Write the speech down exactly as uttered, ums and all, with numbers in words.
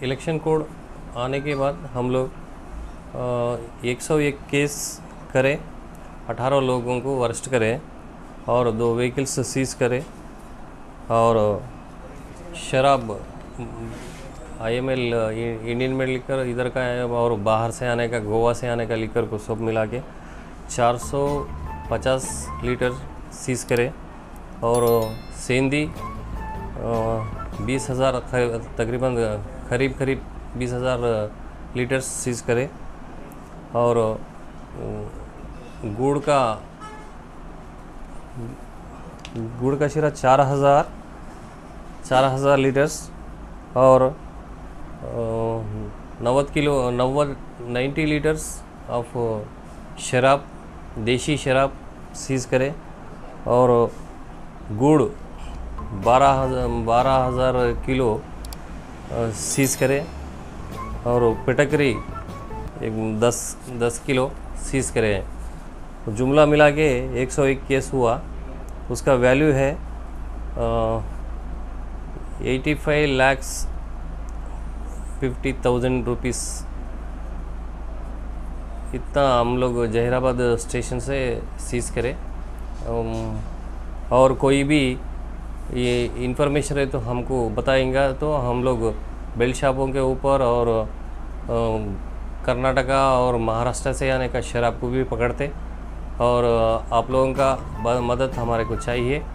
Election code आने के बाद हम लोग एक सौ एक केस करें, अठारह लोगों को अरेस्ट करें और दो व्हीकल्स सीज करें और शराब आईएमएल इंडियन मेड लिकर इधर का है और बाहर से आने का, गोवा से आने का लिकर को सब मिला के चार सौ पचास लीटर सीज करें और सेंधी बीस हज़ार तकरीबन करीब करीब बीस हज़ार लीटर सीज करें और गुड़ का गुड़ का शीरा चार हज़ार चार हज़ार लीटर्स और नब्बे किलो नब्बे नाइन्टी लीटर्स ऑफ शराब, देशी शराब सीज करें और गुड़ बारह हज़ार बारह हज़ार किलो सीज करें और पिटकरी एक दस दस किलो सीज करें। जुमला मिला के एक सौ एक केस हुआ, उसका वैल्यू है eighty five lakhs fifty thousand rupees. इतना हम लोग जहीराबाद स्टेशन से सीज करें। और कोई भी ये इन्फॉर्मेशन है तो हमको बताएंगे, तो हम लोग बेल्ट शॉपों के ऊपर और कर्नाटका और महाराष्ट्र से आने का शराब को भी पकड़ते और आप लोगों का मदद हमारे को चाहिए।